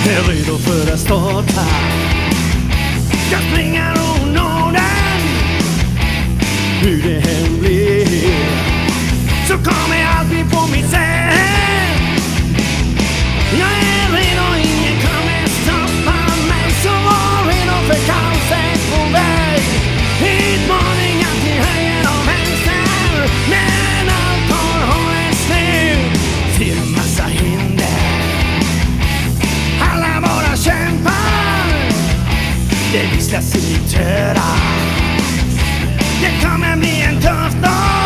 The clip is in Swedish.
är redo för att starta. Ska springa och nå den, hur det än blir, så kommer allt bli på mitt sätt. Jag är redo, ingen kommer stoppa mig. Så var redo för kaoset på väg. Utmaningar till höger och vänster, men allt har hållits nu. Ser en massa hinder, alla våra kämpar, det visslas i töra. Det kommer bli en tuff dag.